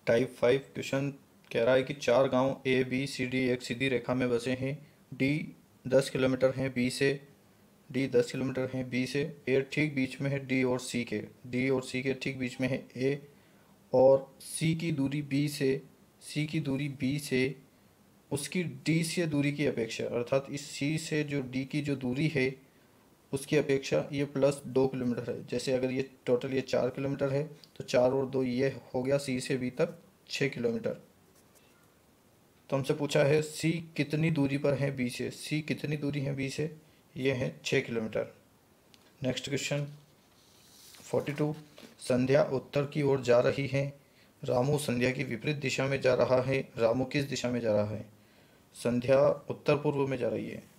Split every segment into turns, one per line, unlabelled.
Type 5 question कह रहा है कि 4 गांव ए बी सी डी एक सीधी रेखा में बसे हैं। डी 10 किलोमीटर हैं बी से। डी 10 किलोमीटर हैं बी से। ए ठीक बीच में है डी और सी के। डी और सी के ठीक बीच में है ए। और सी की दूरी बी से। सी की दूरी बी से उसकी डी से दूरी की अपेक्षा, अर्थात इस सी से जो डी की जो दूरी है उसकी अपेक्षा ये +2 किलोमीटर है। जैसे अगर ये टोटल ये 4 किलोमीटर है तो 4 और 2 ये हो गया सी से बी तक 6 किलोमीटर। तो हमसे पूछा है सी कितनी दूरी पर है बी से। सी कितनी दूरी है बी से, ये है 6 किलोमीटर। Next question 42। संध्या उत्तर की ओर जा रही है। रामू संध्या की विपरीत दिशा में जा रहा है। रामू किस दिशा में जा रहा है? संध्या उत्तर पूर्व में जा रही है।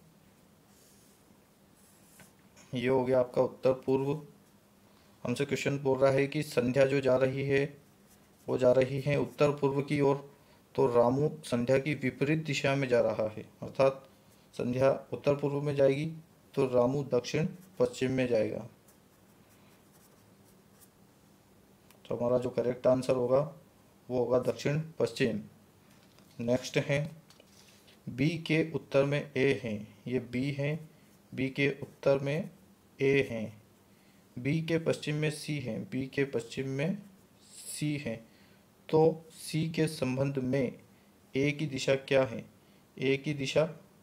ये हो गया आपका उत्तर पूर्व। हमसे क्वेश्चन बोल रहा है कि संध्या जो जा रही है वो जा रही है उत्तर पूर्व की ओर, तो रामू संध्या की विपरीत दिशा में जा रहा है। अर्थात संध्या उत्तर पूर्व में जाएगी तो रामू दक्षिण पश्चिम में जाएगा। तो हमारा जो करेक्ट आंसर होगा वो होगा दक्षिण पश्चिम। नेक्स्ट है बी के उत्तर में ए है। ये बी है, बी के उत्तर में ए है। बी के पश्चिम में सी है। बी के पश्चिम में सी है। तो सी के संबंध में ए की दिशा क्या है? ए की दिशा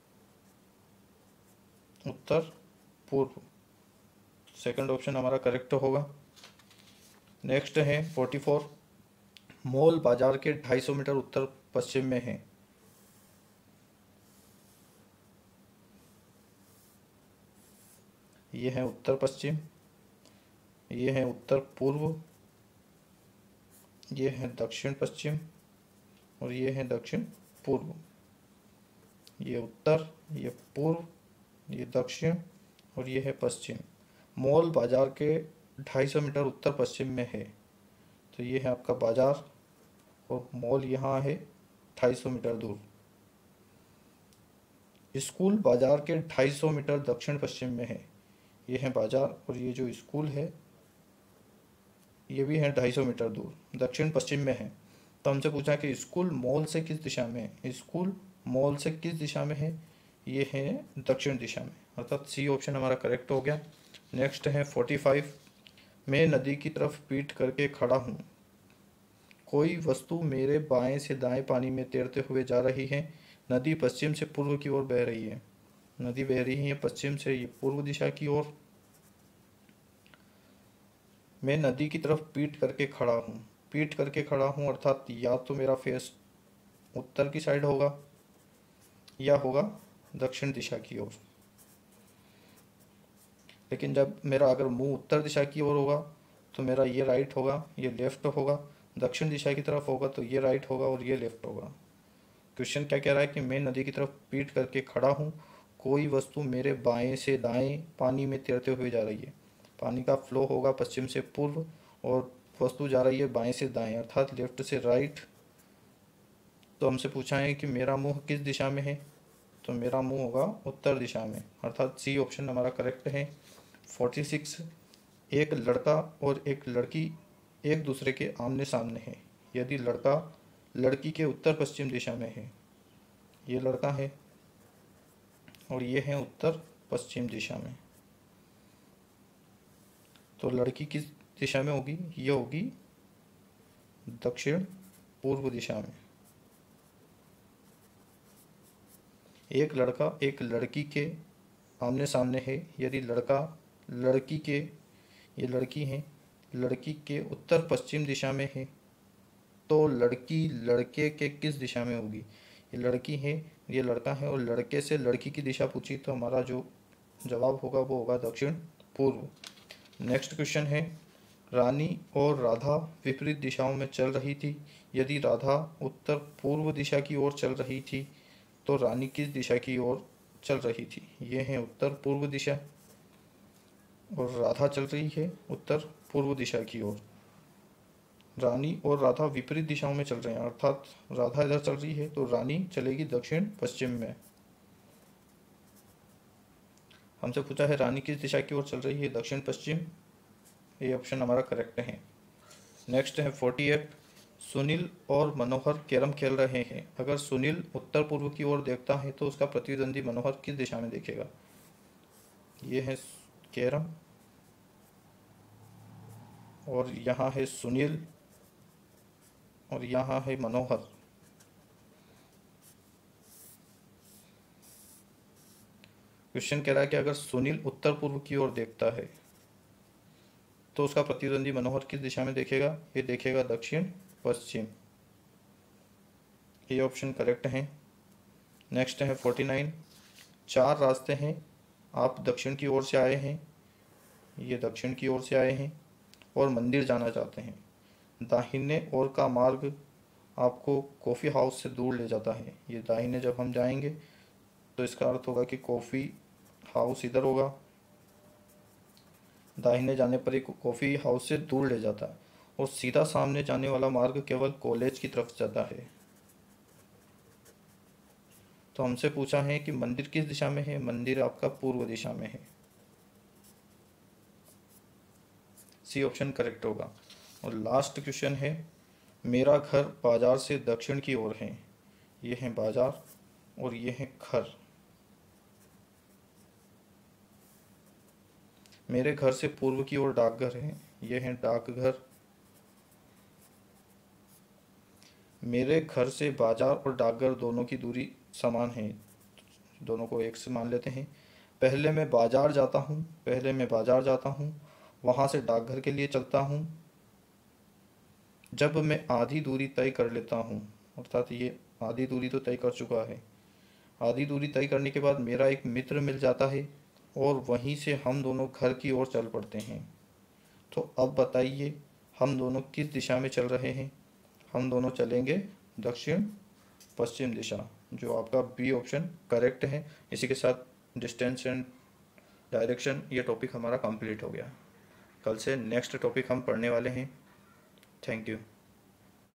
उत्तर पूर्व। सेकंड ऑप्शन हमारा करेक्ट होगा। नेक्स्ट है 44। मॉल बाजार के 250 मीटर उत्तर पश्चिम में है। ये है उत्तर पश्चिम, ये है उत्तर पूर्व, ये है दक्षिण पश्चिम और ये है दक्षिण पूर्व। ये उत्तर, ये पूर्व, ये दक्षिण और ये है पश्चिम। मॉल बाजार के 250 मीटर उत्तर पश्चिम में है। तो ये है आपका बाजार और मॉल यहाँ है 250 मीटर दूर। स्कूल बाजार के 250 मीटर दक्षिण पश्चिम में है। ये है बाजार और ये जो स्कूल है ये भी है 250 मीटर दूर, दक्षिण पश्चिम में है। तो हमसे पूछा कि स्कूल मॉल से किस दिशा में है। स्कूल मॉल से किस दिशा में है? ये है दक्षिण दिशा में, अर्थात सी ऑप्शन हमारा करेक्ट हो गया। नेक्स्ट है 45। मैं नदी की तरफ पीठ करके खड़ा हूँ। कोई वस्तु मेरे बाएं से दाएं पानी में तैरते हुए जा रही है। नदी पश्चिम से पूर्व की ओर बह रही है। नदी बह रही है पश्चिम से ये पूर्व दिशा की ओर। मैं नदी की तरफ पीठ करके खड़ा हूँ। पीठ करके खड़ा हूँ अर्थात या तो मेरा फेस उत्तर की साइड होगा या होगा दक्षिण दिशा की ओर। लेकिन जब मेरा अगर मुंह उत्तर दिशा की ओर होगा तो मेरा ये राइट होगा, ये लेफ्ट होगा। दक्षिण दिशा की तरफ होगा तो ये राइट होगा और ये लेफ्ट होगा। क्वेश्चन क्या कह रहा है कि मैं नदी की तरफ पीठ करके खड़ा हूँ। कोई वस्तु मेरे बाएं से दाएं पानी में तैरते हुए जा रही है। पानी का फ्लो होगा पश्चिम से पूर्व और वस्तु जा रही है बाएं से दाएं अर्थात लेफ्ट से राइट। तो हमसे पूछा है कि मेरा मुंह किस दिशा में है, तो मेरा मुंह होगा उत्तर दिशा में, अर्थात सी ऑप्शन हमारा करेक्ट है। 46। एक लड़का और एक लड़की एक दूसरे के आमने सामने है। यदि लड़का लड़की के उत्तर पश्चिम दिशा में है, ये लड़का है और ये है उत्तर पश्चिम दिशा में, तो लड़की किस दिशा में होगी? ये होगी दक्षिण पूर्व दिशा में। एक लड़का एक लड़की के आमने सामने है। यदि लड़का लड़की के, ये लड़की है, लड़की के उत्तर पश्चिम दिशा में है तो लड़की लड़के के किस दिशा में होगी? ये लड़की है, ये लड़का है और लड़के से लड़की की दिशा पूछी तो हमारा जो जवाब होगा वो होगा दक्षिण पूर्व। नेक्स्ट क्वेश्चन है रानी और राधा विपरीत दिशाओं में चल रही थी। यदि राधा उत्तर पूर्व दिशा की ओर चल रही थी तो रानी किस दिशा की ओर चल रही थी? ये है उत्तर पूर्व दिशा और राधा चल रही है उत्तर पूर्व दिशा की ओर। रानी और राधा विपरीत दिशाओं में चल रहे हैं, अर्थात राधा इधर चल रही है तो रानी चलेगी दक्षिण पश्चिम में। हमसे पूछा है रानी किस दिशा की ओर चल रही है? दक्षिण पश्चिम। ये ऑप्शन हमारा करेक्ट है। नेक्स्ट है 48। सुनील और मनोहर कैरम खेल रहे हैं। अगर सुनील उत्तर पूर्व की ओर देखता है तो उसका प्रतिद्वंदी मनोहर किस दिशा में देखेगा? ये है कैरम और यहाँ है सुनील और यहाँ है मनोहर। क्वेश्चन कह रहा है कि अगर सुनील उत्तर पूर्व की ओर देखता है तो उसका प्रतिद्वंदी मनोहर किस दिशा में देखेगा? ये देखेगा दक्षिण पश्चिम। ये ऑप्शन करेक्ट है। नेक्स्ट है 49। 4 रास्ते हैं, आप दक्षिण की ओर से आए हैं, ये दक्षिण की ओर से आए हैं और मंदिर जाना चाहते हैं। दाहिने ओर का मार्ग आपको कॉफ़ी हाउस से दूर ले जाता है। ये दाहिने जब हम जाएंगे तो इसका अर्थ होगा कि कॉफ़ी हाउस इधर होगा। दाहिने जाने पर एक कॉफ़ी हाउस से दूर ले जाता है और सीधा सामने जाने वाला मार्ग केवल कॉलेज की तरफ जाता है। तो हमसे पूछा है कि मंदिर किस दिशा में है? मंदिर आपका पूर्व दिशा में है। सी ऑप्शन करेक्ट होगा। और लास्ट क्वेश्चन है, मेरा घर बाजार से दक्षिण की ओर है। ये है बाजार और ये है घर। मेरे घर से पूर्व की ओर डाकघर है। ये है डाकघर। मेरे घर से बाजार और डाकघर दोनों की दूरी समान है, दोनों को एक से मान लेते हैं। पहले मैं बाजार जाता हूँ, वहाँ से डाकघर के लिए चलता हूँ। जब मैं आधी दूरी तय कर लेता हूँ, अर्थात ये आधी दूरी तो तय कर चुका है, आधी दूरी तय करने के बाद मेरा एक मित्र मिल जाता है और वहीं से हम दोनों घर की ओर चल पड़ते हैं। तो अब बताइए हम दोनों किस दिशा में चल रहे हैं? हम दोनों चलेंगे दक्षिण पश्चिम दिशा, जो आपका बी ऑप्शन करेक्ट है। इसी के साथ डिस्टेंस एंड डायरेक्शन ये टॉपिक हमारा कंप्लीट हो गया। कल से नेक्स्ट टॉपिक हम पढ़ने वाले हैं। Thank you.